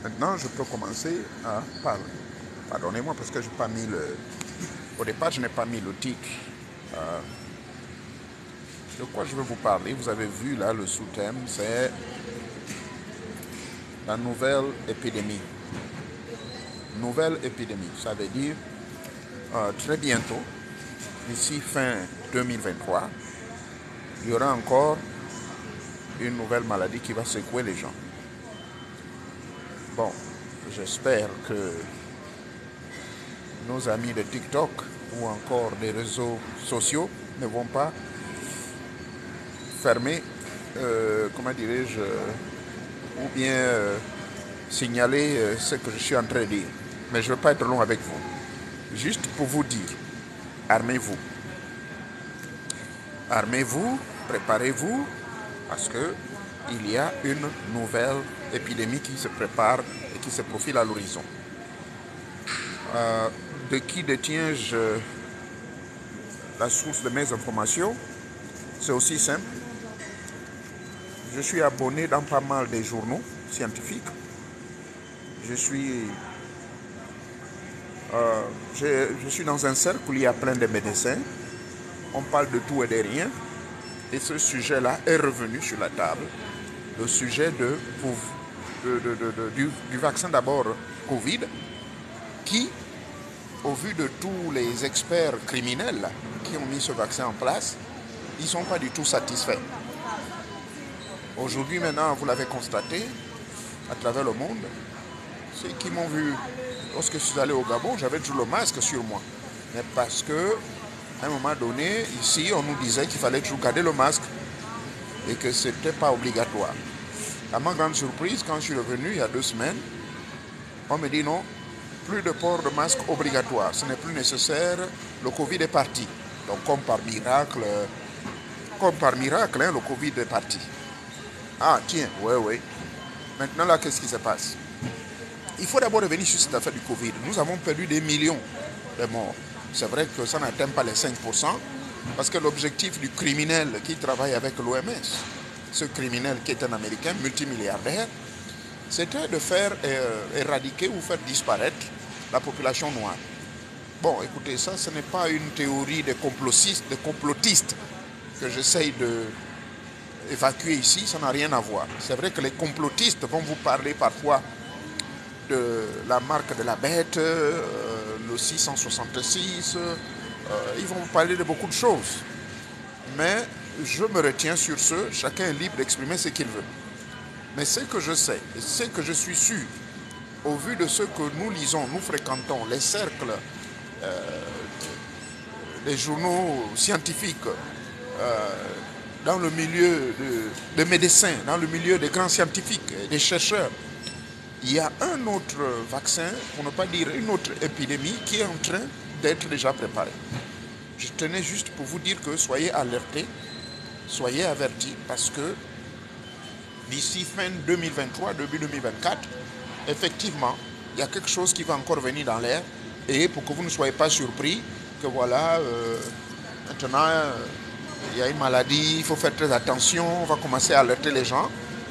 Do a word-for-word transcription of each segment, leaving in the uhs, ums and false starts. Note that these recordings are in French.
Maintenant, je peux commencer à parler. Pardonnez-moi parce que je n'ai pas mis le... Au départ, je n'ai pas mis le titre. Euh, de quoi je veux vous parler? Vous avez vu là le sous-thème, c'est la nouvelle épidémie. Nouvelle épidémie, ça veut dire euh, très bientôt, d'ici fin deux mille vingt-trois, il y aura encore une nouvelle maladie qui va secouer les gens. Bon, j'espère que nos amis de TikTok ou encore des réseaux sociaux ne vont pas fermer, euh, comment dirais-je, euh, ou bien euh, signaler euh, ce que je suis en train de dire. Mais je ne veux pas être long avec vous. Juste pour vous dire, armez-vous. Armez-vous, préparez-vous, parce que il y a une nouvelle épidémie qui se prépare et qui se profile à l'horizon. Euh, de qui détiens-je la source de mes informations? C'est aussi simple. Je suis abonné dans pas mal des journaux scientifiques. Je suis, euh, je, je suis dans un cercle où il y a plein de médecins. On parle de tout et de rien. Et ce sujet-là est revenu sur la table. Le sujet de, de, de, de, de du, du vaccin d'abord Covid, qui, au vu de tous les experts criminels qui ont mis ce vaccin en place, ils ne sont pas du tout satisfaits. Aujourd'hui, maintenant, vous l'avez constaté, à travers le monde, ceux qui m'ont vu, lorsque je suis allé au Gabon, j'avais toujours le masque sur moi. Mais parce que, à un moment donné, ici, on nous disait qu'il fallait toujours garder le masque et que ce n'était pas obligatoire. À ma grande surprise, quand je suis revenu il y a deux semaines, on me dit non, plus de port de masque obligatoire, ce n'est plus nécessaire, le Covid est parti. Donc comme par miracle, comme par miracle, hein, le Covid est parti. Ah tiens, oui, oui. Maintenant là, qu'est-ce qui se passe? Il faut d'abord revenir sur cette affaire du Covid. Nous avons perdu des millions de morts. C'est vrai que ça n'atteint pas les cinq pour cent, parce que l'objectif du criminel qui travaille avec l'O M S, ce criminel qui est un Américain multimilliardaire, c'était de faire euh, éradiquer ou faire disparaître la population noire. Bon, écoutez, ça, ce n'est pas une théorie de complotistes, de complotistes que j'essaye d'évacuer ici, ça n'a rien à voir. C'est vrai que les complotistes vont vous parler parfois de la marque de la bête, euh, le six cent soixante-six, euh, ils vont vous parler de beaucoup de choses. Mais je me retiens sur ce, chacun est libre d'exprimer ce qu'il veut. Mais ce que je sais, et ce que je suis sûr, au vu de ce que nous lisons, nous fréquentons, les cercles, euh, les journaux scientifiques, euh, dans le milieu de, de médecins, dans le milieu des grands scientifiques, des chercheurs, il y a un autre vaccin, pour ne pas dire une autre épidémie, qui est en train d'être déjà préparée. Je tenais juste pour vous dire que soyez alertés, soyez avertis, parce que d'ici fin deux mille vingt-trois, début deux mille vingt-quatre, effectivement, il y a quelque chose qui va encore venir dans l'air. Et pour que vous ne soyez pas surpris, que voilà, euh, maintenant, euh, il y a une maladie, il faut faire très attention, on va commencer à alerter les gens.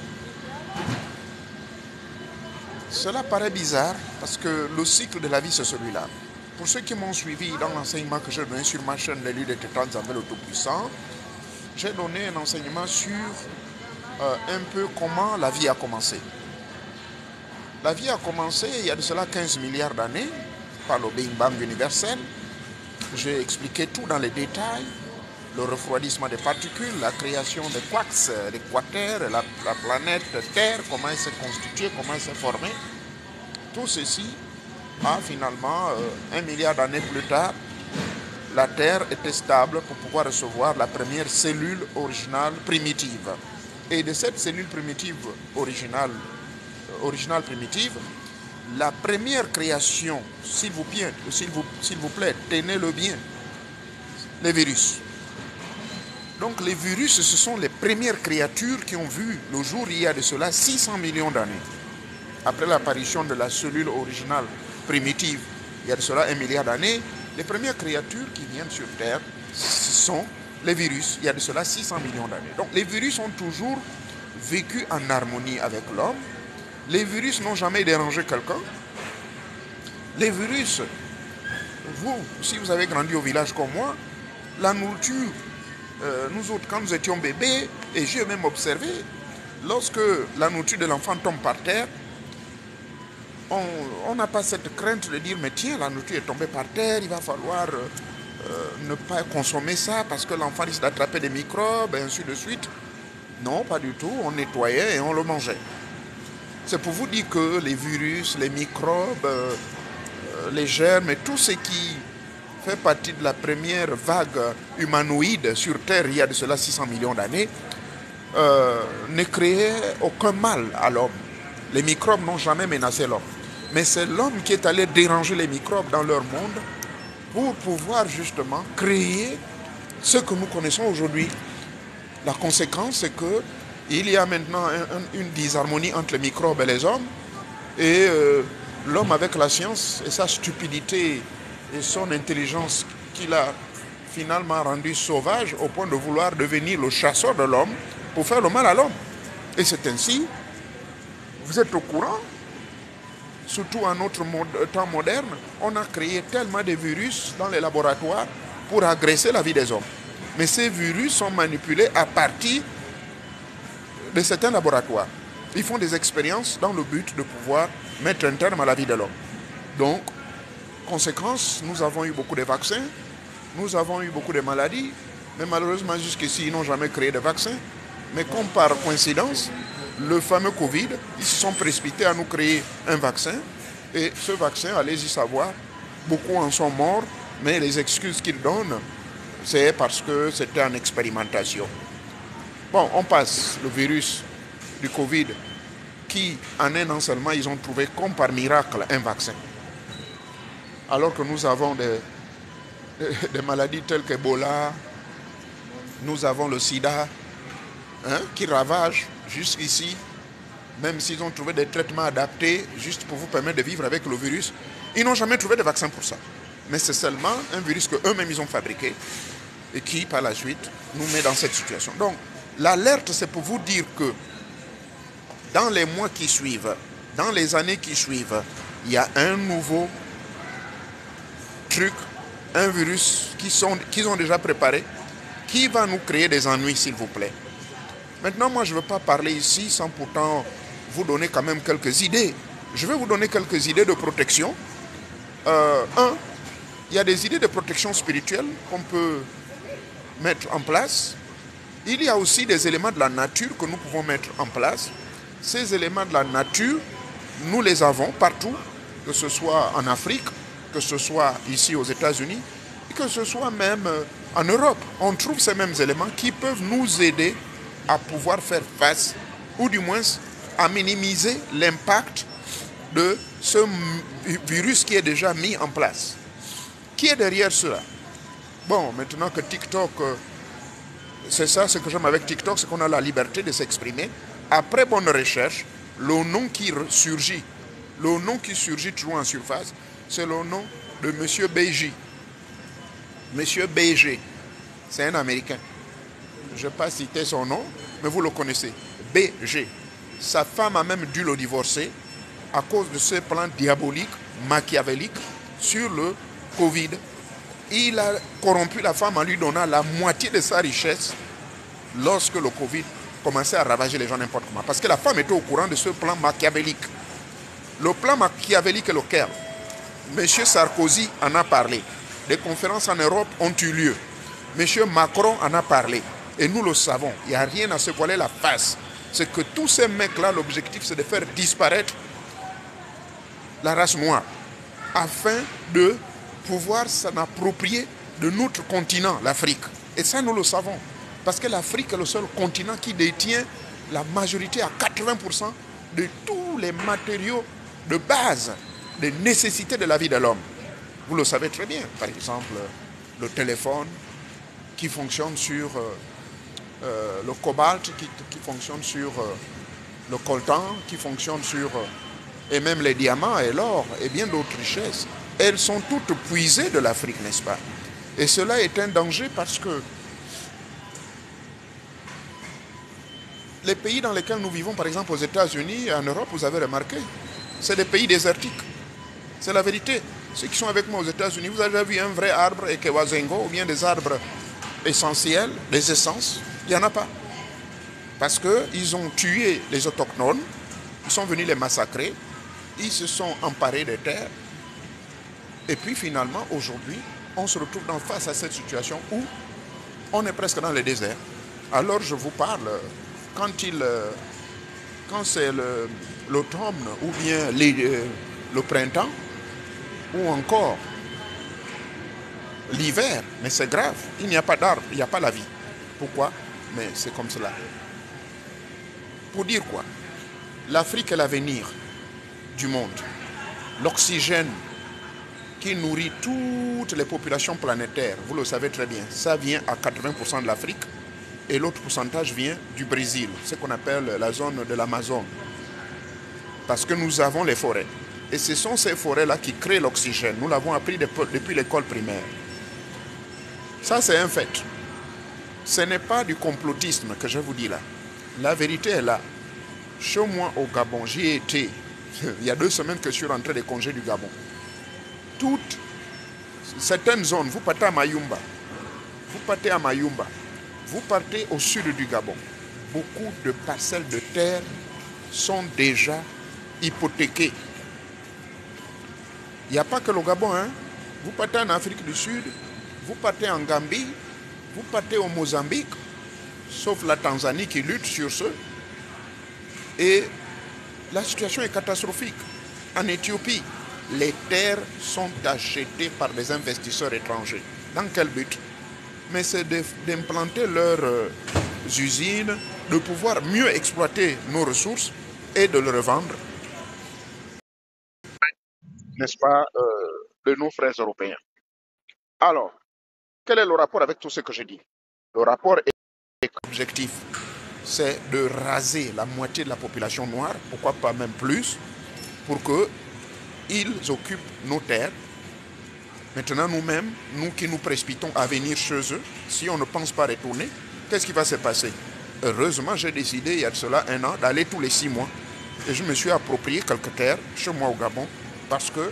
Cela paraît bizarre, parce que le cycle de la vie, c'est celui-là. Pour ceux qui m'ont suivi dans l'enseignement que j'ai donné sur ma chaîne, les lieux des tétans avec le Tout-Puissant, j'ai donné un enseignement sur euh, un peu comment la vie a commencé. La vie a commencé il y a de cela quinze milliards d'années, par le Big Bang universel. J'ai expliqué tout dans les détails, le refroidissement des particules, la création des quarks, des quaternes, la, la planète Terre, comment elle s'est constituée, comment elle s'est formée. Tout ceci a finalement, euh, un milliard d'années plus tard, la Terre était stable pour pouvoir recevoir la première cellule originale primitive. Et de cette cellule primitive originale, originale primitive, la première création, s'il vous plaît, s'il vous, s'il vous plaît, tenez-le bien, les virus. Donc les virus, ce sont les premières créatures qui ont vu le jour il y a de cela six cents millions d'années. Après l'apparition de la cellule originale primitive, il y a de cela un milliard d'années, les premières créatures qui viennent sur Terre, ce sont les virus. Il y a de cela six cents millions d'années. Donc les virus ont toujours vécu en harmonie avec l'homme. Les virus n'ont jamais dérangé quelqu'un. Les virus, vous, si vous avez grandi au village comme moi, la nourriture, euh, nous autres, quand nous étions bébés, et j'ai même observé, lorsque la nourriture de l'enfant tombe par terre, on n'a pas cette crainte de dire, mais tiens, la nourriture est tombée par terre, il va falloir euh, euh, ne pas consommer ça parce que l'enfant risque d'attraper des microbes, et ainsi de suite. Non, pas du tout, on nettoyait et on le mangeait. C'est pour vous dire que les virus, les microbes, euh, les germes et tout ce qui fait partie de la première vague humanoïde sur Terre il y a de cela six cents millions d'années, euh, ne créait aucun mal à l'homme. Les microbes n'ont jamais menacé l'homme. Mais c'est l'homme qui est allé déranger les microbes dans leur monde pour pouvoir justement créer ce que nous connaissons aujourd'hui. La conséquence, c'est qu'il y a maintenant un, un, une disharmonie entre les microbes et les hommes. Et euh, l'homme, avec la science et sa stupidité et son intelligence qu'il a finalement rendu sauvage au point de vouloir devenir le chasseur de l'homme pour faire le mal à l'homme. Et c'est ainsi, vous êtes au courant, surtout en notre mode, temps moderne, on a créé tellement de virus dans les laboratoires pour agresser la vie des hommes. Mais ces virus sont manipulés à partir de certains laboratoires. Ils font des expériences dans le but de pouvoir mettre un terme à la vie de l'homme. Donc, conséquence, nous avons eu beaucoup de vaccins, nous avons eu beaucoup de maladies, mais malheureusement jusqu'ici, ils n'ont jamais créé de vaccins. Mais comme par coïncidence, le fameux Covid, ils se sont précipités à nous créer un vaccin. Et ce vaccin, allez-y savoir, beaucoup en sont morts, mais les excuses qu'ils donnent, c'est parce que c'était en expérimentation. Bon, on passe le virus du Covid, qui en un an seulement, ils ont trouvé comme par miracle un vaccin. Alors que nous avons des, des, des maladies telles qu'Ebola, nous avons le sida, hein, qui ravage jusqu'ici, même s'ils ont trouvé des traitements adaptés juste pour vous permettre de vivre avec le virus, ils n'ont jamais trouvé de vaccin pour ça. Mais c'est seulement un virus qu'eux-mêmes ils ont fabriqué et qui, par la suite, nous met dans cette situation. Donc, l'alerte, c'est pour vous dire que dans les mois qui suivent, dans les années qui suivent, il y a un nouveau truc, un virus qu'ils sont, qu'ils ont déjà préparé, qui va nous créer des ennuis, s'il vous plaît. Maintenant, moi, je ne veux pas parler ici sans pourtant vous donner quand même quelques idées. Je vais vous donner quelques idées de protection. Euh, un, il y a des idées de protection spirituelle qu'on peut mettre en place. Il y a aussi des éléments de la nature que nous pouvons mettre en place. Ces éléments de la nature, nous les avons partout, que ce soit en Afrique, que ce soit ici aux États-Unis, et que ce soit même en Europe. On trouve ces mêmes éléments qui peuvent nous aider à pouvoir faire face, ou du moins à minimiser l'impact de ce virus qui est déjà mis en place. Qui est derrière cela? Bon, maintenant que TikTok, c'est ça, ce que j'aime avec TikTok, c'est qu'on a la liberté de s'exprimer. Après bonne recherche, le nom qui surgit, le nom qui surgit toujours en surface, c'est le nom de M. B J. M. B G, c'est un Américain. Je ne vais pas citer son nom, mais vous le connaissez. B G. Sa femme a même dû le divorcer à cause de ce plan diabolique, machiavélique, sur le Covid. Il a corrompu la femme en lui donnant la moitié de sa richesse lorsque le Covid commençait à ravager les gens n'importe comment. Parce que la femme était au courant de ce plan machiavélique. Le plan machiavélique est lequel? M. Sarkozy en a parlé. Des conférences en Europe ont eu lieu. M. Macron en a parlé. Et nous le savons, il n'y a rien à se voiler la face. C'est que tous ces mecs-là, l'objectif, c'est de faire disparaître la race noire afin de pouvoir s'en approprier de notre continent, l'Afrique. Et ça, nous le savons. Parce que l'Afrique est le seul continent qui détient la majorité à quatre-vingts pour cent de tous les matériaux de base, des nécessités de la vie de l'homme. Vous le savez très bien. Par exemple, le téléphone qui fonctionne sur euh, euh, le cobalt, qui, qui fonctionne sur euh, le coltan, qui fonctionne sur... Euh, et même les diamants et l'or et bien d'autres richesses. Elles sont toutes puisées de l'Afrique, n'est-ce pas? Et cela est un danger parce que les pays dans lesquels nous vivons, par exemple aux États-Unis, en Europe, vous avez remarqué, c'est des pays désertiques. C'est la vérité. Ceux qui sont avec moi aux États-Unis, vous avez déjà vu un vrai arbre Ekewazengo ou bien des arbres essentiels, des essences? Il n'y en a pas. Parce qu'ils ont tué les autochtones, ils sont venus les massacrer, ils se sont emparés des terres. Et puis finalement, aujourd'hui, on se retrouve dans, face à cette situation où on est presque dans le désert. Alors je vous parle, quand, il, quand c'est l'automne ou bien les, le printemps, ou encore l'hiver, mais c'est grave, il n'y a pas d'arbre, il n'y a pas la vie. Pourquoi? Mais c'est comme cela. Pour dire quoi? L'Afrique est l'avenir du monde. L'oxygène qui nourrit toutes les populations planétaires, vous le savez très bien, ça vient à quatre-vingts pour cent de l'Afrique et l'autre pourcentage vient du Brésil, ce qu'on appelle la zone de l'Amazone. Parce que nous avons les forêts. Et ce sont ces forêts-là qui créent l'oxygène. Nous l'avons appris depuis l'école primaire. Ça, c'est un fait. Ce n'est pas du complotisme que je vous dis là. La vérité est là. Chez moi au Gabon, j'y ai été. Il y a deux semaines que je suis rentré des congés du Gabon. Toutes certaines zones, vous partez à Mayumba, vous partez à Mayumba, vous partez au sud du Gabon. Beaucoup de parcelles de terre sont déjà hypothéquées. Il n'y a pas que le Gabon, hein. Vous partez en Afrique du Sud, vous partez en Gambie, vous partez au Mozambique, sauf la Tanzanie qui lutte sur ce. Et la situation est catastrophique. En Éthiopie, les terres sont achetées par des investisseurs étrangers. Dans quel but? Mais c'est d'implanter leurs euh, usines, de pouvoir mieux exploiter nos ressources et de le revendre, n'est-ce pas, euh, de nos frères européens. Alors, quel est le rapport avec tout ce que je dis? Le rapport est objectif, c'est de raser la moitié de la population noire, pourquoi pas même plus, pour qu'ils occupent nos terres. Maintenant, nous-mêmes, nous qui nous précipitons à venir chez eux, si on ne pense pas retourner, qu'est-ce qui va se passer? Heureusement, j'ai décidé, il y a de cela un an, d'aller tous les six mois. Et je me suis approprié quelques terres chez moi au Gabon, parce que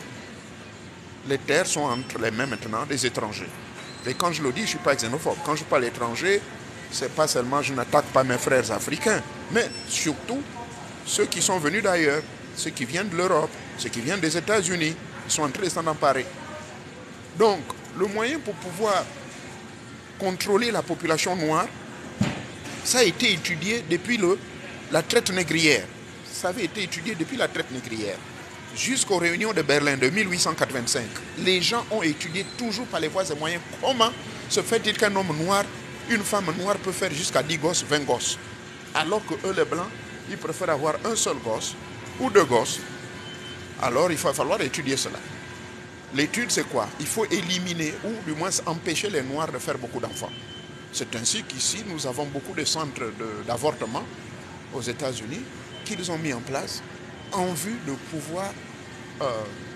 les terres sont entre les mains maintenant des étrangers. Et quand je le dis, je ne suis pas xénophobe. Quand je parle étranger, ce n'est pas seulement je n'attaque pas mes frères africains, mais surtout ceux qui sont venus d'ailleurs, ceux qui viennent de l'Europe, ceux qui viennent des États-Unis, ils sont en train de s'en emparer. Donc, le moyen pour pouvoir contrôler la population noire, ça a été étudié depuis le, la traite négrière. Ça avait été étudié depuis la traite négrière. Jusqu'aux réunions de Berlin de mille huit cent quatre-vingt-cinq, les gens ont étudié toujours par les voies et moyens comment se fait-il qu'un homme noir, une femme noire peut faire jusqu'à dix gosses, vingt gosses. Alors que eux, les blancs, ils préfèrent avoir un seul gosse ou deux gosses. Alors il va falloir étudier cela. L'étude, c'est quoi? Il faut éliminer ou du moins empêcher les noirs de faire beaucoup d'enfants. C'est ainsi qu'ici, nous avons beaucoup de centres d'avortement aux États-Unis qu'ils ont mis en place en vue de pouvoir euh,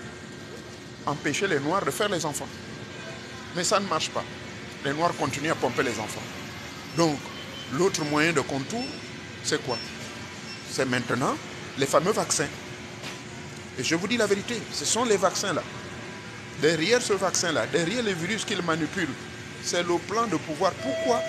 empêcher les Noirs de faire les enfants. Mais ça ne marche pas. Les Noirs continuent à pomper les enfants. Donc, l'autre moyen de contour, c'est quoi? C'est maintenant les fameux vaccins. Et je vous dis la vérité, ce sont les vaccins-là. Derrière ce vaccin-là, derrière les virus qu'ils manipulent, c'est le plan de pouvoir. Pourquoi?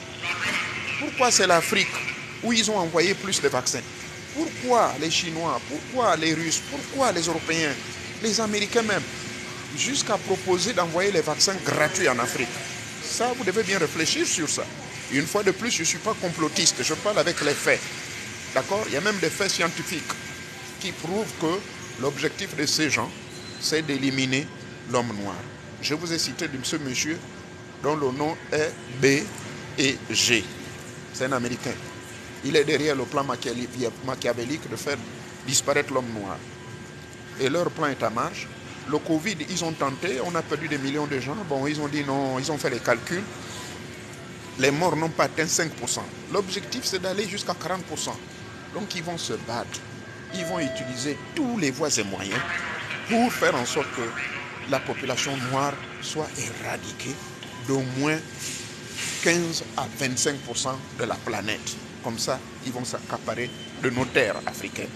Pourquoi c'est l'Afrique où ils ont envoyé plus de vaccins? Pourquoi les Chinois? Pourquoi les Russes? Pourquoi les Européens? Les Américains même? Jusqu'à proposer d'envoyer les vaccins gratuits en Afrique. Ça, vous devez bien réfléchir sur ça. Une fois de plus, je ne suis pas complotiste, je parle avec les faits. D'accord? Il y a même des faits scientifiques qui prouvent que l'objectif de ces gens, c'est d'éliminer l'homme noir. Je vous ai cité ce monsieur dont le nom est B et G. C'est un Américain. Il est derrière le plan machiavélique de faire disparaître l'homme noir. Et leur plan est à marche. Le Covid, ils ont tenté, on a perdu des millions de gens. Bon, ils ont dit non, ils ont fait les calculs. Les morts n'ont pas atteint cinq pour cent. L'objectif, c'est d'aller jusqu'à quarante pour cent. Donc, ils vont se battre. Ils vont utiliser tous les voies et moyens pour faire en sorte que la population noire soit éradiquée d'au moins quinze à vingt-cinq pour cent de la planète. Comme ça, ils vont s'accaparer de nos terres africaines.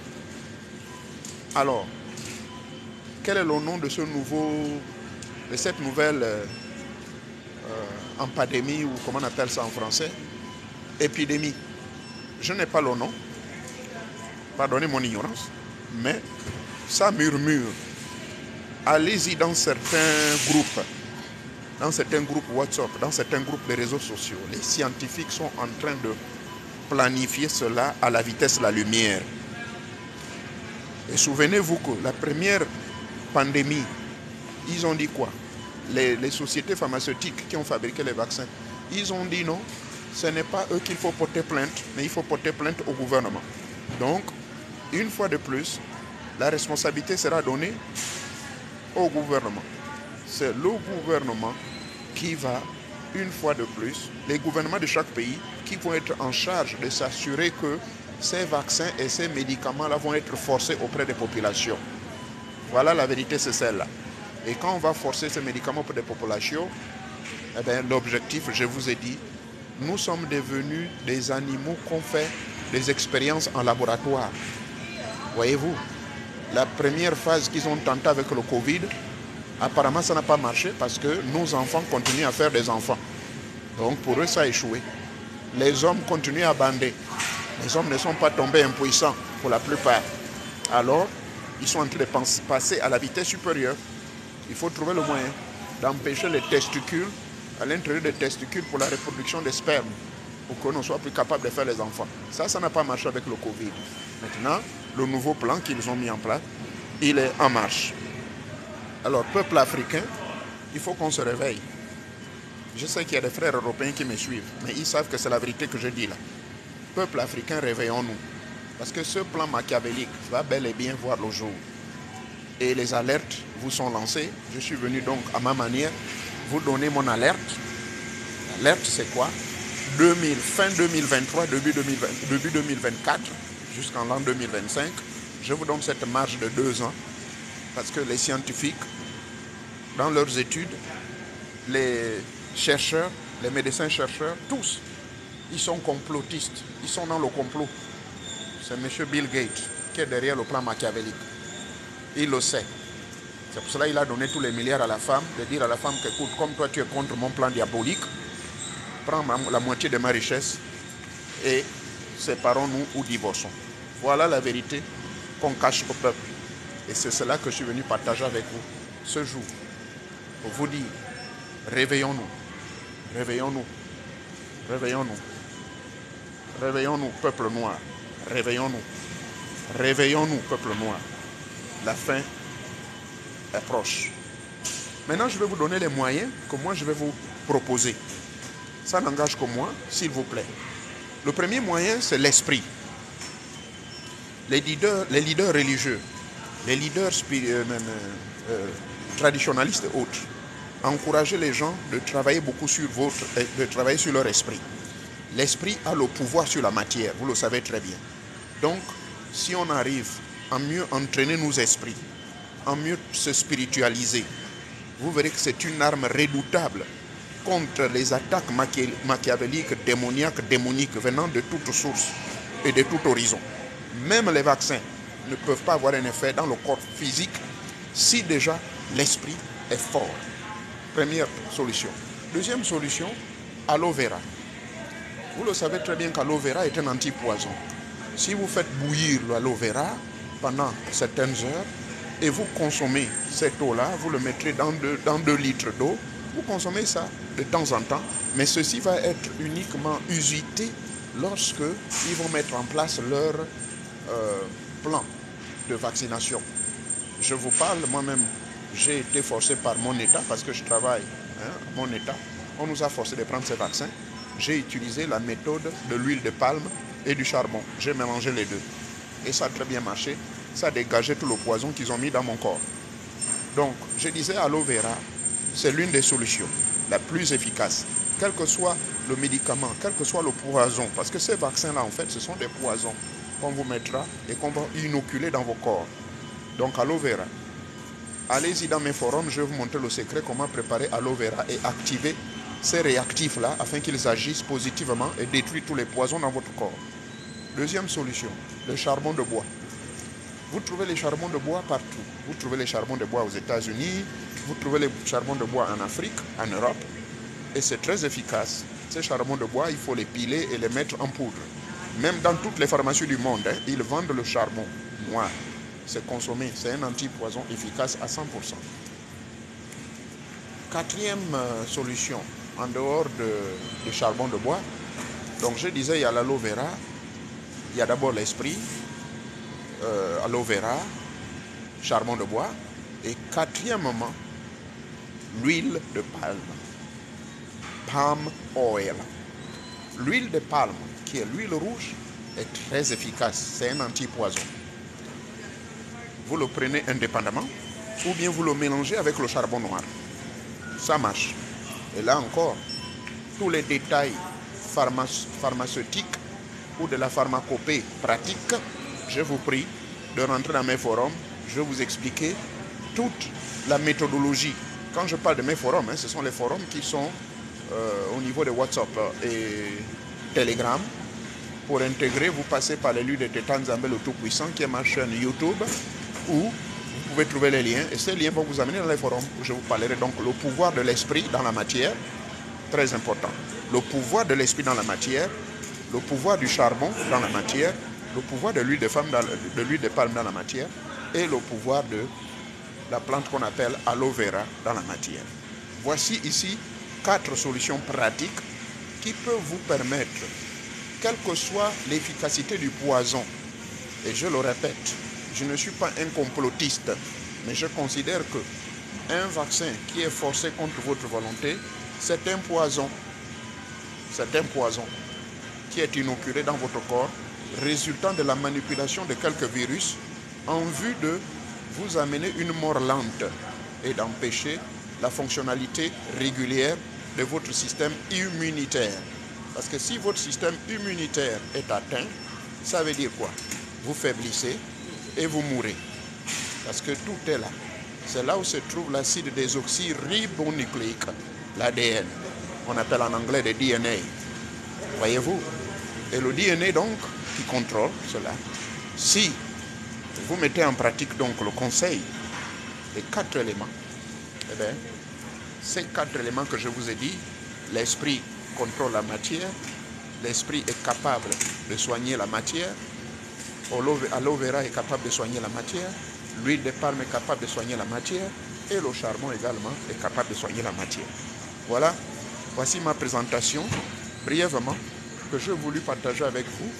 Alors, quel est le nom de ce nouveau, de cette nouvelle euh, euh, pandémie, ou comment on appelle ça en français? Épidémie. Je n'ai pas le nom. Pardonnez mon ignorance. Mais ça murmure. Allez-y dans certains groupes, dans certains groupes WhatsApp, dans certains groupes de réseaux sociaux. Les scientifiques sont en train de planifier cela à la vitesse de la lumière. Et souvenez-vous que la première pandémie, ils ont dit quoi? les, les sociétés pharmaceutiques qui ont fabriqué les vaccins, ils ont dit non, ce n'est pas eux qu'il faut porter plainte, mais il faut porter plainte au gouvernement. Donc, une fois de plus, la responsabilité sera donnée au gouvernement. C'est le gouvernement qui va, une fois de plus, les gouvernements de chaque pays qui vont être en charge de s'assurer que ces vaccins et ces médicaments-là vont être forcés auprès des populations. Voilà, la vérité, c'est celle-là. Et quand on va forcer ces médicaments auprès des populations, eh bien, l'objectif, je vous ai dit, nous sommes devenus des animaux qu'on fait des expériences en laboratoire. Voyez-vous, la première phase qu'ils ont tenté avec le Covid, apparemment ça n'a pas marché parce que nos enfants continuent à faire des enfants. Donc pour eux, ça a échoué. Les hommes continuent à bander. Les hommes ne sont pas tombés impuissants pour la plupart. Alors, ils sont en train de passer à la vitesse supérieure. Il faut trouver le moyen d'empêcher les testicules, à l'intérieur des testicules pour la reproduction des spermes, pour qu'on ne soit plus capable de faire les enfants. Ça, ça n'a pas marché avec le Covid. Maintenant, le nouveau plan qu'ils ont mis en place, il est en marche. Alors, peuple africain, il faut qu'on se réveille. Je sais qu'il y a des frères européens qui me suivent, mais ils savent que c'est la vérité que je dis là. Peuple africain, réveillons-nous. Parce que ce plan machiavélique va bel et bien voir le jour. Et les alertes vous sont lancées. Je suis venu donc à ma manière vous donner mon alerte. L'alerte, c'est quoi? deux mille, fin deux mille vingt-trois, début, deux mille vingt, début deux mille vingt-quatre, jusqu'en l'an deux mille vingt-cinq. Je vous donne cette marge de deux ans. Parce que les scientifiques, dans leurs études, les chercheurs, les médecins-chercheurs, tous, ils sont complotistes. Ils sont dans le complot. C'est M. Bill Gates qui est derrière le plan machiavélique. Il le sait. C'est pour cela qu'il a donné tous les milliards à la femme, de dire à la femme qu'écoute, comme toi tu es contre mon plan diabolique, prends ma, la moitié de ma richesse et séparons-nous ou divorçons. Voilà la vérité qu'on cache au peuple. Et c'est cela que je suis venu partager avec vous ce jour. Pour vous dire, réveillons-nous, réveillons-nous, réveillons-nous, réveillons-nous, peuple noir, réveillons-nous, réveillons-nous, peuple noir. La fin est proche. Maintenant, je vais vous donner les moyens que moi je vais vous proposer. Ça n'engage que moi, s'il vous plaît. Le premier moyen, c'est l'esprit. Les leaders, les leaders religieux, les leaders euh, même, euh, traditionnalistes et autres, encourager les gens de travailler beaucoup sur votre, de travailler sur leur esprit. L'esprit a le pouvoir sur la matière, vous le savez très bien. Donc, si on arrive à mieux entraîner nos esprits, à mieux se spiritualiser, vous verrez que c'est une arme redoutable contre les attaques machiavéliques, démoniaques, démoniques venant de toutes sources et de tout horizon. Même les vaccins ne peuvent pas avoir un effet dans le corps physique si déjà l'esprit est fort. Première solution. Deuxième solution, aloe vera. Vous le savez très bien qu'aloe vera est un antipoison. Si vous faites bouillir l'aloe vera pendant certaines heures et vous consommez cette eau-là, vous le mettrez dans deux, dans deux litres d'eau, vous consommez ça de temps en temps, mais ceci va être uniquement usité lorsque ils vont mettre en place leur euh, plan de vaccination. Je vous parle, moi-même, j'ai été forcé par mon État, parce que je travaille hein, à mon État, on nous a forcé de prendre ces vaccins. J'ai utilisé la méthode de l'huile de palme et du charbon. J'ai mélangé les deux. Et ça a très bien marché. Ça a dégagé tout le poison qu'ils ont mis dans mon corps. Donc, je disais, aloe vera, c'est l'une des solutions, la plus efficace. Quel que soit le médicament, quel que soit le poison, parce que ces vaccins-là, en fait, ce sont des poisons qu'on vous mettra et qu'on va inoculer dans vos corps. Donc, aloe vera. Allez-y dans mes forums, je vais vous montrer le secret, comment préparer aloe vera et activer ces réactifs-là afin qu'ils agissent positivement et détruisent tous les poisons dans votre corps. Deuxième solution, le charbon de bois. Vous trouvez les charbons de bois partout. Vous trouvez les charbons de bois aux États-Unis, vous trouvez les charbons de bois en Afrique, en Europe, et c'est très efficace. Ces charbons de bois, il faut les piler et les mettre en poudre. Même dans toutes les pharmacies du monde, hein, ils vendent le charbon noir. C'est consommé, c'est un antipoison efficace à cent pour cent. Quatrième euh, solution, en dehors de, de charbon de bois, donc je disais, il y a l'aloe vera, il y a d'abord l'esprit, euh, aloe vera, charbon de bois, et quatrièmement, l'huile de palme, palm oil. L'huile de palme, qui est l'huile rouge, est très efficace, c'est un antipoison. Vous le prenez indépendamment, ou bien vous le mélangez avec le charbon noir. Ça marche. Et là encore, tous les détails pharma pharmaceutiques ou de la pharmacopée pratique, je vous prie de rentrer dans mes forums. Je vais vous expliquer toute la méthodologie. Quand je parle de mes forums, hein, ce sont les forums qui sont euh, au niveau de WhatsApp et Telegram. Pour intégrer, vous passez par les lieux de Tétan Nzambe le Tout-Puissant, qui est ma chaîne YouTube, où vous pouvez trouver les liens. Et ces liens vont vous amener dans les forums où je vous parlerai donc le pouvoir de l'esprit dans la matière, très important. Le pouvoir de l'esprit dans la matière, le pouvoir du charbon dans la matière, le pouvoir de l'huile de, de l'huile de palme dans la matière et le pouvoir de la plante qu'on appelle aloe vera dans la matière. Voici ici quatre solutions pratiques qui peuvent vous permettre, quelle que soit l'efficacité du poison, et je le répète, je ne suis pas un complotiste, mais je considère que un vaccin qui est forcé contre votre volonté, c'est un poison. C'est un poison qui est inoculé dans votre corps, résultant de la manipulation de quelques virus en vue de vous amener une mort lente et d'empêcher la fonctionnalité régulière de votre système immunitaire. Parce que si votre système immunitaire est atteint, ça veut dire quoi? Vous faiblissez et vous mourrez. Parce que tout est là. C'est là où se trouve l'acide désoxyribonucléique, l'A D N. On appelle en anglais le D N A. Voyez-vous? Et le D N A donc, qui contrôle cela. Si vous mettez en pratique donc le conseil des quatre éléments, eh bien, ces quatre éléments que je vous ai dit, l'esprit contrôle la matière, l'esprit est capable de soigner la matière, aloe vera est capable de soigner la matière, l'huile de palme est capable de soigner la matière et le charbon également est capable de soigner la matière. Voilà, voici ma présentation, brièvement, que j'ai voulu partager avec vous,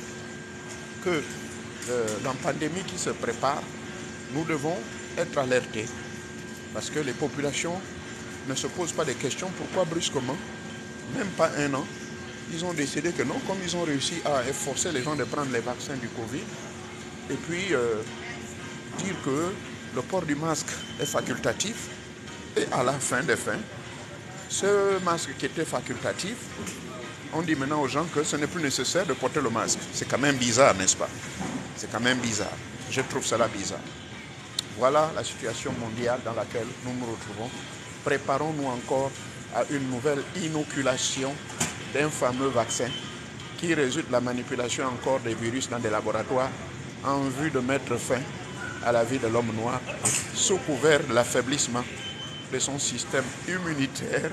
que euh, dans la pandémie qui se prépare, nous devons être alertés parce que les populations ne se posent pas de questions. Pourquoi brusquement, même pas un an, ils ont décidé que non, comme ils ont réussi à forcer les gens de prendre les vaccins du Covid, et puis euh, dire que le port du masque est facultatif, et à la fin des fins, ce masque qui était facultatif, on dit maintenant aux gens que ce n'est plus nécessaire de porter le masque. C'est quand même bizarre, n'est-ce pas? C'est quand même bizarre. Je trouve cela bizarre. Voilà la situation mondiale dans laquelle nous nous retrouvons. Préparons-nous encore à une nouvelle inoculation d'un fameux vaccin qui résulte de la manipulation encore des virus dans des laboratoires en vue de mettre fin à la vie de l'homme noir sous couvert de l'affaiblissement de son système immunitaire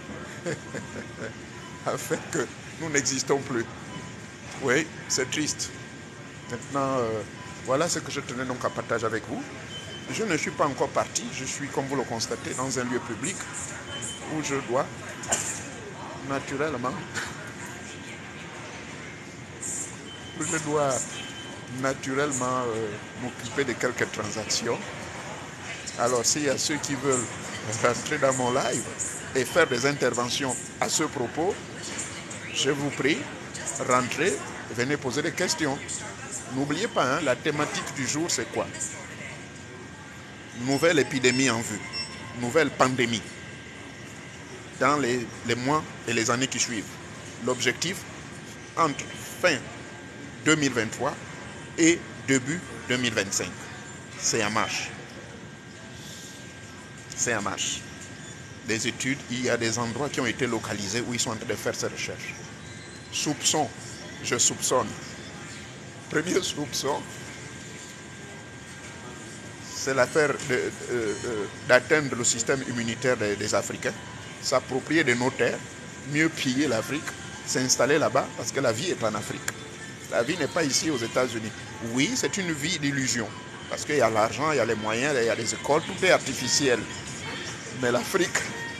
afin que nous n'existons plus. Oui, c'est triste. Maintenant, euh, voilà ce que je tenais donc à partager avec vous. Je ne suis pas encore parti, je suis, comme vous le constatez, dans un lieu public où je dois naturellement, où je dois naturellement euh, m'occuper de quelques transactions. Alors, s'il y a ceux qui veulent rentrer dans mon live et faire des interventions à ce propos, je vous prie, rentrez, venez poser des questions. N'oubliez pas, hein, la thématique du jour, c'est quoi? Nouvelle épidémie en vue, nouvelle pandémie dans les, les mois et les années qui suivent. L'objectif, entre fin deux mille vingt-trois et début deux mille vingt-cinq. C'est en marche. C'est en marche. Des études, il y a des endroits qui ont été localisés où ils sont en train de faire ces recherches. Soupçon, je soupçonne premier soupçon, c'est l'affaire d'atteindre de, de, le système immunitaire des, des Africains, s'approprier de nos terres, mieux piller l'Afrique, s'installer là-bas, parce que la vie est en Afrique. La vie n'est pas ici aux États-Unis. Oui, c'est une vie d'illusion, parce qu'il y a l'argent, il y a les moyens, il y a les écoles, tout est artificiel. Mais l'Afrique,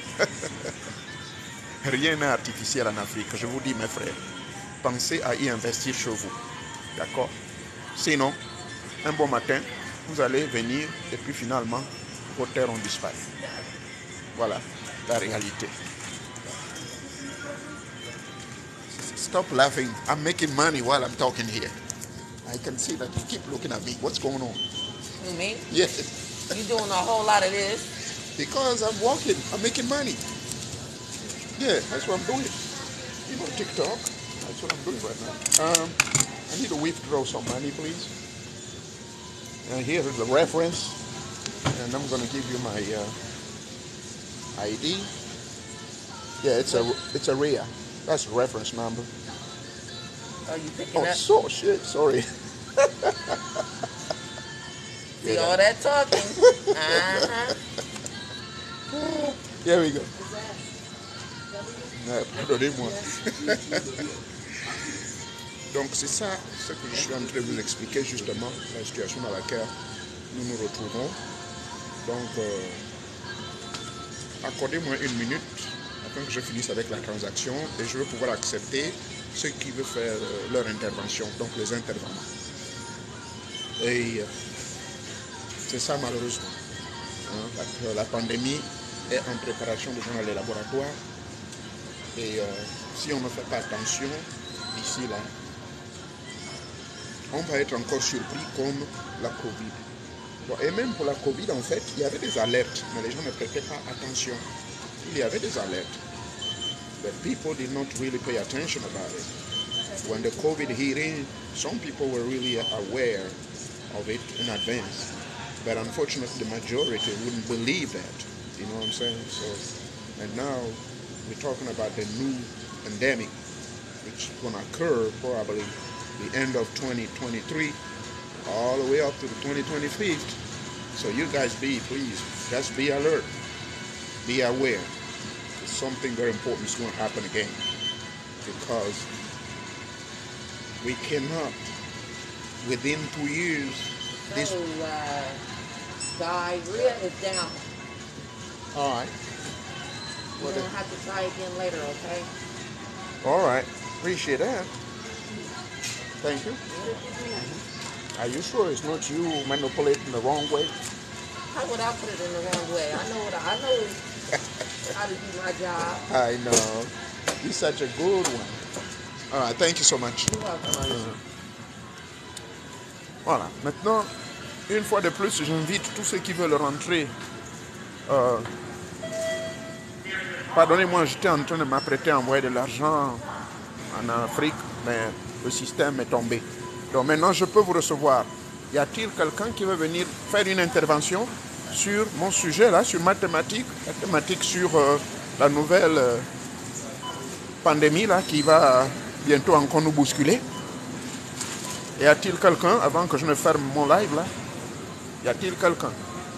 rien n'est artificiel en Afrique. Je vous dis, mes frères, pensez à y investir chez vous. D'accord? Sinon, un bon matin, vous allez venir et puis finalement, vos terres ont disparu. Voilà la réalité. Stop laughing. I'm making money while I'm talking here. I can see that you keep looking at me. What's going on? You me? Yes. You doing a whole lot of this? Because I'm working. I'm making money. Yeah, that's what I'm doing. You know, TikTok. That's what I'm doing right now. Um, I need to withdraw some money, please. And here is the reference. And I'm going to give you my uh, I D. Yeah, it's a it's a R I A. That's the reference number. Are you picking oh, up? so shit. Sorry. See all that talking. Uh-huh. Here we go. Pardonnez-moi. Donc c'est ça ce que je suis en train de vous expliquer justement, la situation dans laquelle nous nous retrouvons. Donc euh, accordez-moi une minute afin que je finisse avec la transaction et je vais pouvoir accepter ceux qui veulent faire euh, leur intervention, donc les intervenants. Et euh, c'est ça malheureusement. Hein, la, la pandémie est en préparation déjà dans les laboratoires. Et euh, si on ne fait pas attention, d'ici là, on va être encore surpris comme la Covid. Bon, et même pour la Covid, en fait, il y avait des alertes, mais les gens ne prêtaient pas attention. Il y avait des alertes. But people did not really pay attention about it. When the COVID hit in, some people were really aware of it in advance. But unfortunately, the majority wouldn't believe that. You know what I'm saying? So, and now we're talking about the new pandemic, which is going to occur probably the end of twenty twenty-three, all the way up to the twenty twenty-five. So you guys be, please, just be alert, be aware. Something very important is going to happen again, because we cannot, within two years, this... So, uh, diarrhea is down. All right. You're going to have to try again later, okay? All right. Appreciate that. Thank you. Are you sure it's not you manipulating the wrong way? How would I put it in the wrong way? I know what I, I know how to do my job. I know. You're such a good one. All right. Thank you so much. You're welcome. Voilà. Maintenant, une fois de plus, j'invite tous ceux qui veulent rentrer. Euh, Pardonnez-moi, j'étais en train de m'apprêter à envoyer de l'argent en Afrique, mais le système est tombé. Donc maintenant, je peux vous recevoir. Y a-t-il quelqu'un qui veut venir faire une intervention sur mon sujet, là, sur ma thématique, la thématique sur euh, la nouvelle euh, pandémie, là, qui va bientôt encore nous bousculer? Y a-t-il quelqu'un, avant que je ne ferme mon live, là, y a-t-il quelqu'un?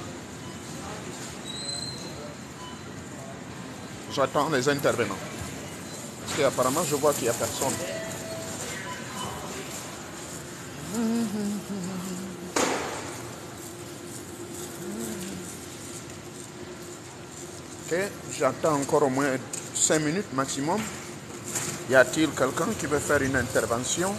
J'attends les intervenants. Parce qu'apparemment, je vois qu'il n'y a personne. Ok, j'attends encore au moins cinq minutes maximum. Y a-t-il quelqu'un qui veut faire une intervention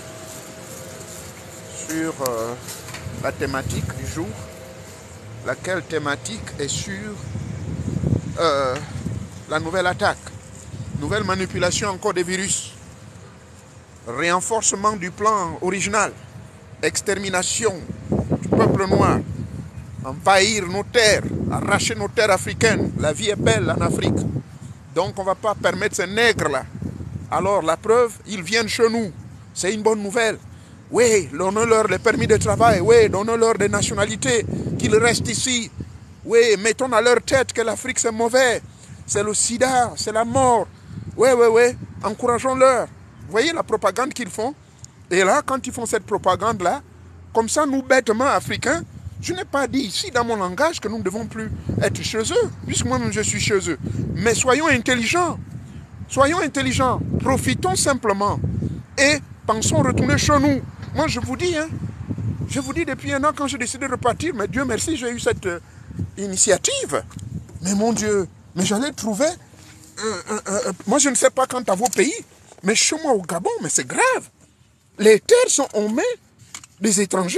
sur euh, la thématique du jour? Laquelle thématique est sur euh, la nouvelle attaque, nouvelle manipulation encore des virus, renforcement du plan original, extermination du peuple noir, envahir nos terres, arracher nos terres africaines. La vie est belle en Afrique. Donc on ne va pas permettre ces nègres-là. Alors la preuve, ils viennent chez nous. C'est une bonne nouvelle. Oui, donnons-leur les permis de travail. Oui, donnons-leur des nationalités, qu'ils restent ici. Oui, mettons à leur tête que l'Afrique c'est mauvais. C'est le sida, c'est la mort. Oui, oui, oui, encourageons-leur. Vous voyez la propagande qu'ils font? Et là, quand ils font cette propagande-là, comme ça, nous, bêtement africains, je n'ai pas dit ici dans mon langage que nous ne devons plus être chez eux, puisque moi-même je suis chez eux. Mais soyons intelligents. Soyons intelligents. Profitons simplement. Et pensons retourner chez nous. Moi, je vous dis, hein, je vous dis depuis un an, quand j'ai décidé de repartir, mais Dieu merci, j'ai eu cette euh, initiative. Mais mon Dieu, mais j'allais trouver... Euh, euh, euh, moi, je ne sais pas quant à vos pays, mais chez moi au Gabon, mais c'est grave. Les terres sont aux mains des étrangers.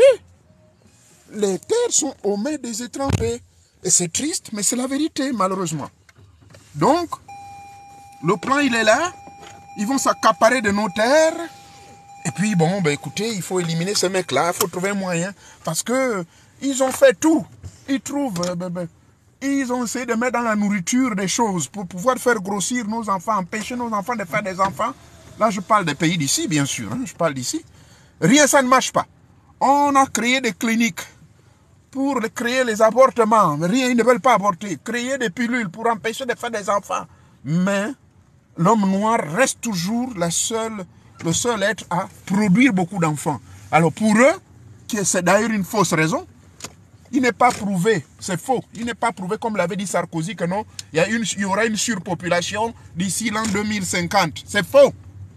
Les terres sont aux mains des étrangers. Et c'est triste, mais c'est la vérité, malheureusement. Donc, le plan, il est là. Ils vont s'accaparer de nos terres. Et puis, bon, ben écoutez, il faut éliminer ces mecs-là. Il faut trouver un moyen. Parce que ils ont fait tout. Ils trouvent... Euh, ben, ben, ils ont essayé de mettre dans la nourriture des choses pour pouvoir faire grossir nos enfants, empêcher nos enfants de faire des enfants. Là, je parle des pays d'ici, bien sûr. Hein, je parle d'ici. Rien, ça ne marche pas. On a créé des cliniques pour créer les avortements. Rien, ils ne veulent pas avorter. Créer des pilules pour empêcher de faire des enfants. Mais l'homme noir reste toujours la seule, le seul être à produire beaucoup d'enfants. Alors pour eux, c'est d'ailleurs une fausse raison, il n'est pas prouvé, c'est faux, il n'est pas prouvé comme l'avait dit Sarkozy que non, il y, a une, il y aura une surpopulation d'ici l'an deux mille cinquante. C'est faux.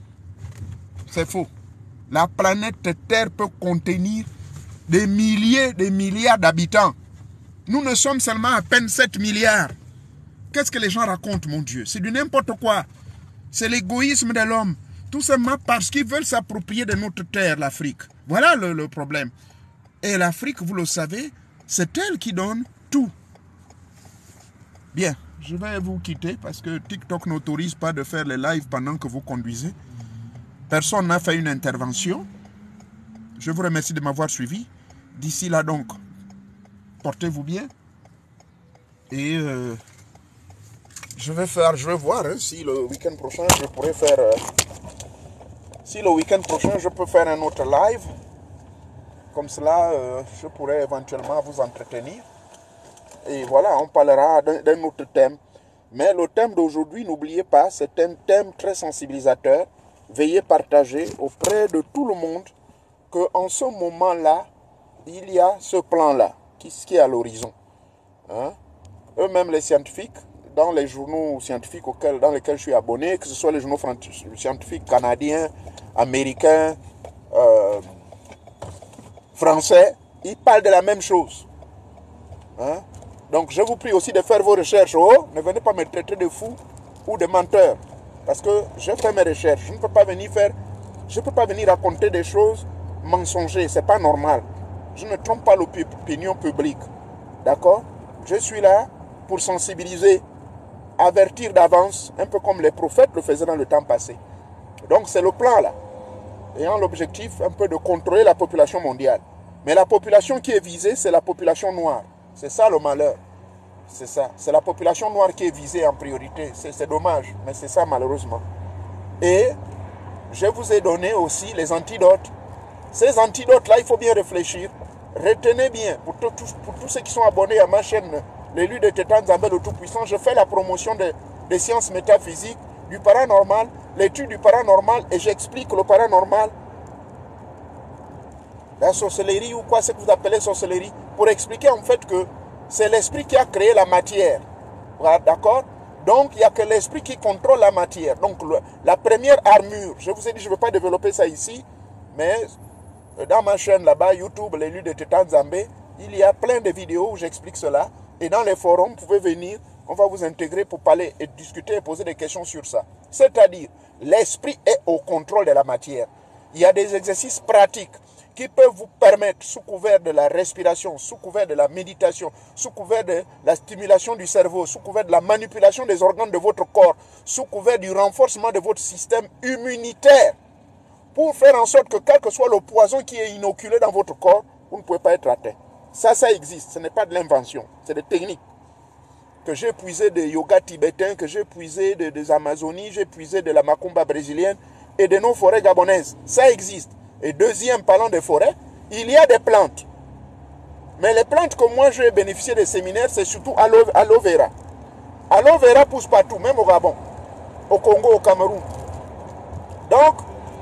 C'est faux. La planète Terre peut contenir des milliers, des milliards d'habitants. Nous ne sommes seulement à peine sept milliards. Qu'est-ce que les gens racontent, mon Dieu? C'est du n'importe quoi. C'est l'égoïsme de l'homme. Tout simplement parce qu'ils veulent s'approprier de notre terre, l'Afrique. Voilà le, le problème. Et l'Afrique, vous le savez, c'est elle qui donne tout. Bien, je vais vous quitter parce que TikTok n'autorise pas de faire les lives pendant que vous conduisez. Personne n'a fait une intervention. Je vous remercie de m'avoir suivi. D'ici là donc, portez-vous bien. Et euh, je vais faire, je vais voir hein, si le week-end prochain je pourrais faire... Euh, si le week-end prochain je peux faire un autre live. Comme cela, euh, je pourrais éventuellement vous entretenir. Et voilà, on parlera d'un autre thème. Mais le thème d'aujourd'hui, n'oubliez pas, c'est un thème très sensibilisateur. Veuillez partager auprès de tout le monde qu'en ce moment-là, il y a ce plan-là, qui, qui est à l'horizon. Hein? Eux-mêmes, les scientifiques, dans les journaux scientifiques auxquels, dans lesquels je suis abonné, que ce soit les journaux scientifiques canadiens, américains, euh, français, ils parlent de la même chose. Hein? Donc je vous prie aussi de faire vos recherches. Oh, ne venez pas me traiter de fou ou de menteur. Parce que je fais mes recherches. Je ne peux pas venir faire, je ne peux pas venir raconter des choses mensongères. Ce n'est pas normal. Je ne trompe pas l'opinion publique. D'accord? Je suis là pour sensibiliser, avertir d'avance, un peu comme les prophètes le faisaient dans le temps passé. Donc c'est le plan là. Ayant l'objectif un peu de contrôler la population mondiale. Mais la population qui est visée, c'est la population noire. C'est ça le malheur. C'est ça. C'est la population noire qui est visée en priorité. C'est dommage, mais c'est ça malheureusement. Et je vous ai donné aussi les antidotes. Ces antidotes-là, il faut bien réfléchir. Retenez bien, pour, tout, pour tous ceux qui sont abonnés à ma chaîne, l'élu de Tétan Nzambé le Tout-Puissant, je fais la promotion de, des sciences métaphysiques, du paranormal, l'étude du paranormal, et j'explique le paranormal, la sorcellerie ou quoi, ce que vous appelez sorcellerie, pour expliquer en fait que c'est l'esprit qui a créé la matière. Voilà, d'accord? Donc, il n'y a que l'esprit qui contrôle la matière. Donc, le, la première armure, je vous ai dit, je ne veux pas développer ça ici, mais dans ma chaîne là-bas, YouTube, l'élu de Tétan Nzambé, il y a plein de vidéos où j'explique cela. Et dans les forums, vous pouvez venir, on va vous intégrer pour parler et discuter et poser des questions sur ça. C'est-à-dire, l'esprit est au contrôle de la matière. Il y a des exercices pratiques qui peuvent vous permettre, sous couvert de la respiration, sous couvert de la méditation, sous couvert de la stimulation du cerveau, sous couvert de la manipulation des organes de votre corps, sous couvert du renforcement de votre système immunitaire, pour faire en sorte que quel que soit le poison qui est inoculé dans votre corps, vous ne pouvez pas être atteint. Ça, ça existe. Ce n'est pas de l'invention. C'est des techniques que j'ai puisées des yoga tibétains, que j'ai puisées de, des Amazonies, j'ai puisé de la macumba brésilienne et de nos forêts gabonaises. Ça existe. Et deuxième, parlant des forêts, il y a des plantes. Mais les plantes que moi j'ai bénéficié des séminaires, c'est surtout aloe vera. Aloe vera pousse partout, même au Gabon, au Congo, au Cameroun. Donc,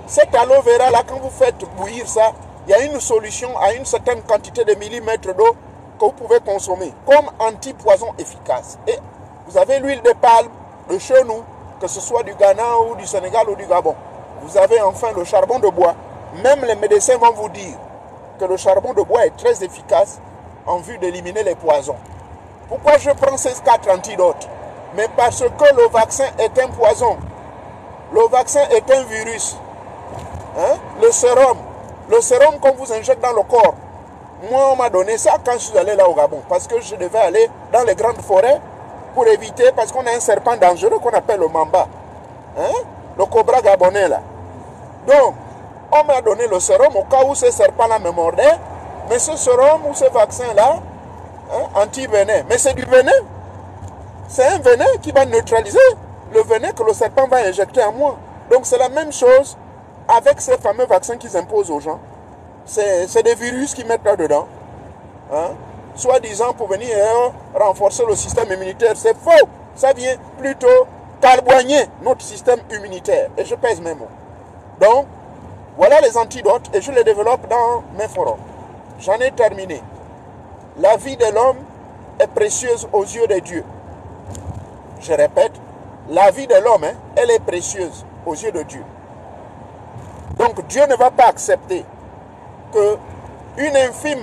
Cet aloe vera là, quand vous faites bouillir ça, il y a une solution à une certaine quantité de millimètres d'eau que vous pouvez consommer comme anti-poison efficace. Et vous avez l'huile de palme de chez nous, que ce soit du Ghana ou du Sénégal ou du Gabon. Vous avez enfin le charbon de bois. Même les médecins vont vous dire que le charbon de bois est très efficace en vue d'éliminer les poisons. Pourquoi je prends ces quatre antidotes? Mais parce que le vaccin est un poison. Le vaccin est un virus. Hein? Le sérum. Le sérum qu'on vous injecte dans le corps. Moi, on m'a donné ça quand je suis allé là au Gabon. Parce que je devais aller dans les grandes forêts pour éviter, parce qu'on a un serpent dangereux qu'on appelle le mamba. Hein? Le cobra gabonais là. Donc, on m'a donné le sérum au cas où ce serpent-là me mordait. Mais ce sérum ou ce vaccin-là, hein, anti-venin. Mais c'est du venin. C'est un venin qui va neutraliser le venin que le serpent va injecter en moi. Donc c'est la même chose avec ces fameux vaccins qu'ils imposent aux gens. C'est des virus qu'ils mettent là-dedans. Hein? Soi-disant pour venir euh, renforcer le système immunitaire. C'est faux. Ça vient plutôt calboigner notre système immunitaire. Et je pèse mes mots. Donc, voilà les antidotes et je les développe dans mes forums. J'en ai terminé. La vie de l'homme est précieuse aux yeux de Dieu. Je répète, la vie de l'homme, hein, elle est précieuse aux yeux de Dieu. Donc Dieu ne va pas accepter que une infime,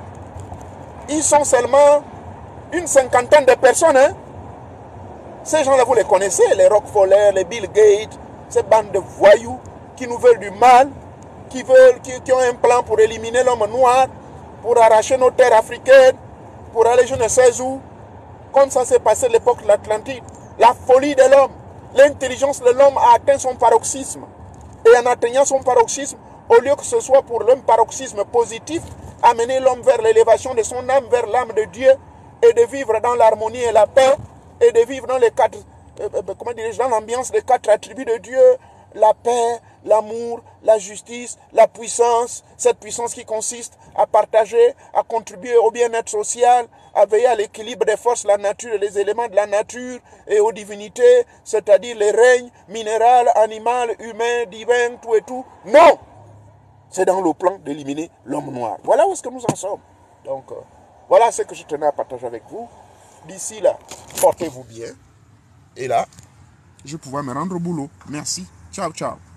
ils sont seulement une cinquantaine de personnes. Hein. Ces gens-là, vous les connaissez, les Rockefeller, les Bill Gates, ces bandes de voyous qui nous veulent du mal, qui, veulent, qui, qui ont un plan pour éliminer l'homme noir, pour arracher nos terres africaines, pour aller je ne sais où. Comme ça s'est passé à l'époque de l'Atlantide. La folie de l'homme, l'intelligence de l'homme a atteint son paroxysme. Et en atteignant son paroxysme, au lieu que ce soit pour l'homme paroxysme positif, amener l'homme vers l'élévation de son âme, vers l'âme de Dieu, et de vivre dans l'harmonie et la paix, et de vivre dans les quatre, euh, comment dirais-je, dans l'ambiance des quatre attributs de Dieu, la paix, l'amour, la justice, la puissance, cette puissance qui consiste à partager, à contribuer au bien-être social, à veiller à l'équilibre des forces, la nature et les éléments de la nature et aux divinités, c'est-à-dire les règnes minéral, animal, humain, divin, tout et tout. Non! C'est dans le plan d'éliminer l'homme noir. Voilà où est-ce que nous en sommes. Donc, euh, voilà ce que je tenais à partager avec vous. D'ici là, portez-vous bien. Et là, je vais pouvoir me rendre au boulot. Merci. Ciao, ciao.